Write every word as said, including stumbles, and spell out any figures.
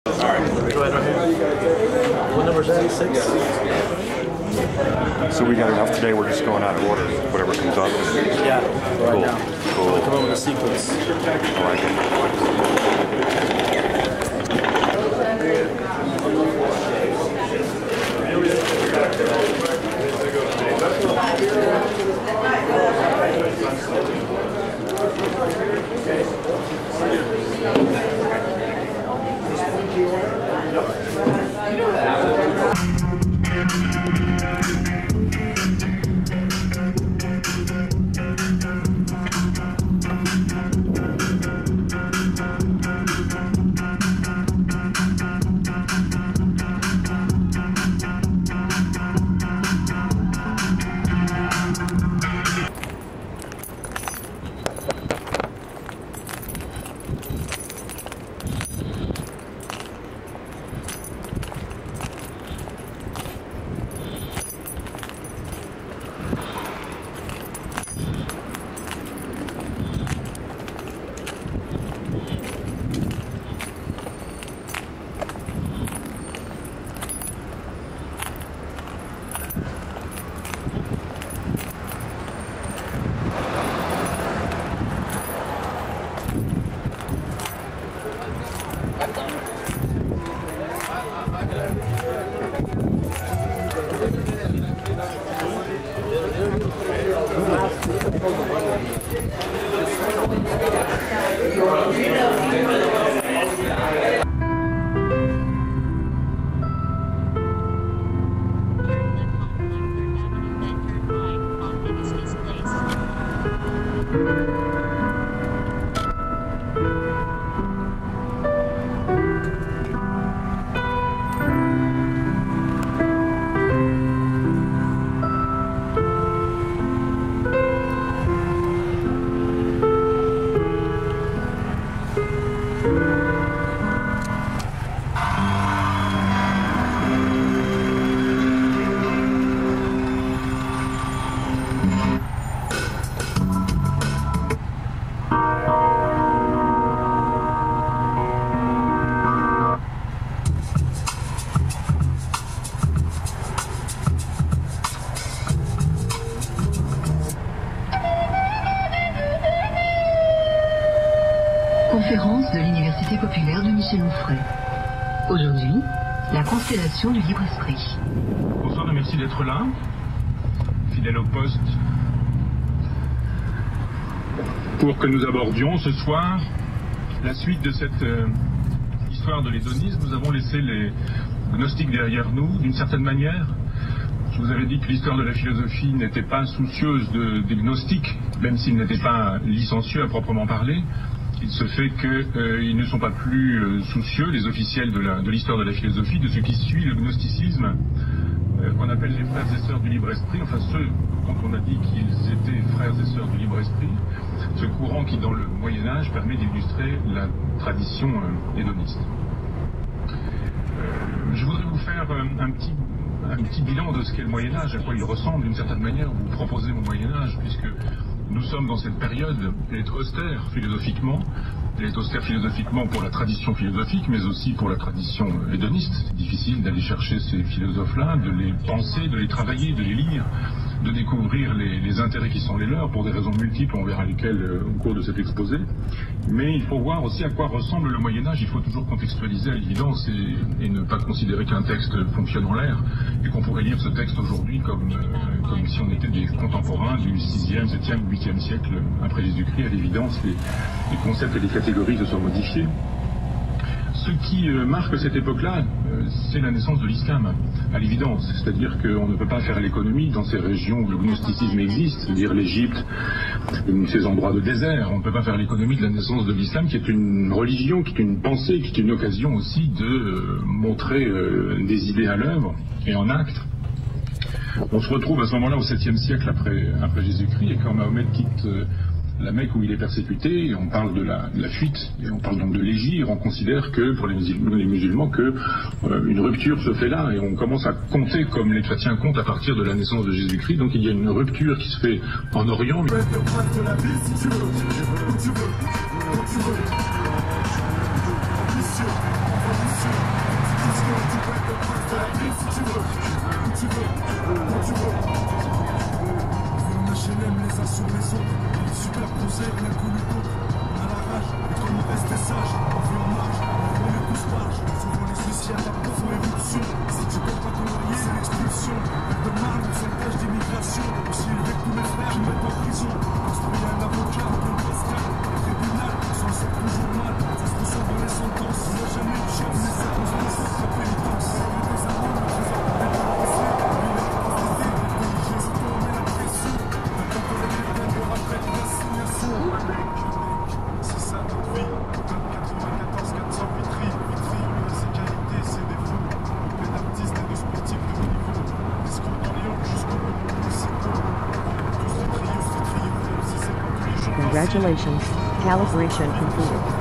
Go ahead right here. What number is that? Six? So we got enough today, we're just going out of order, whatever comes up. Yeah, right cool. now. Cool. We'll come up with a sequence. I like it. Conférence de l'Université populaire de Michel Onfray. Aujourd'hui, la constellation du libre esprit. Bonsoir et merci d'être là, fidèle au poste, pour que nous abordions ce soir la suite de cette euh, histoire de l'hédonisme. Nous avons laissé les gnostiques derrière nous, d'une certaine manière. Je vous avais dit que l'histoire de la philosophie n'était pas soucieuse de, des gnostiques, même s'ils n'étaient pas licencieux à proprement parler. Il se fait qu'ils euh, ne sont pas plus euh, soucieux, les officiels de l'histoire de, de la philosophie, de ce qui suit le gnosticisme, euh, qu'on appelle les frères et sœurs du libre-esprit, enfin ceux dont on a dit qu'ils étaient frères et sœurs du libre-esprit, ce courant qui, dans le Moyen-Âge, permet d'illustrer la tradition euh, hédoniste. Euh, je voudrais vous faire euh, un petit un petit bilan de ce qu'est le Moyen-Âge, à quoi il ressemble d'une certaine manière, vous proposez mon Moyen-Âge, puisque nous sommes dans cette période, elle est austère philosophiquement, elle est austère philosophiquement pour la tradition philosophique, mais aussi pour la tradition hédoniste. C'est difficile d'aller chercher ces philosophes-là, de les penser, de les travailler, de les lire, de découvrir les, les intérêts qui sont les leurs, pour des raisons multiples, on verra lesquelles euh, au cours de cet exposé. Mais il faut voir aussi à quoi ressemble le Moyen-Âge. Il faut toujours contextualiser à l'évidence et, et ne pas considérer qu'un texte fonctionne en l'air, et qu'on pourrait lire ce texte aujourd'hui comme, euh, comme si on était des contemporains du sixième, septième, huitième siècle après Jésus-Christ. À l'évidence, les, les concepts et les catégories se sont modifiés. Ce qui euh, marque cette époque-là, euh, c'est la naissance de l'islam, à l'évidence. C'est-à-dire qu'on ne peut pas faire l'économie dans ces régions où le gnosticisme existe, c'est-à-dire l'Égypte, ces endroits de désert. On ne peut pas faire l'économie de la naissance de l'islam, qui est une religion, qui est une pensée, qui est une occasion aussi de euh, montrer euh, des idées à l'œuvre et en acte. On se retrouve à ce moment-là au septième siècle après, après Jésus-Christ, et quand Mahomet quitte euh, la Mecque où il est persécuté, on parle de la, de la fuite, et on parle donc de l'hégire. On considère que, pour les musulmans, les musulmans que euh, une rupture se fait là, et on commence à compter comme les chrétiens comptent à partir de la naissance de Jésus-Christ. Donc il y a une rupture qui se fait en Orient. Mais... Congratulations. Calibration completed.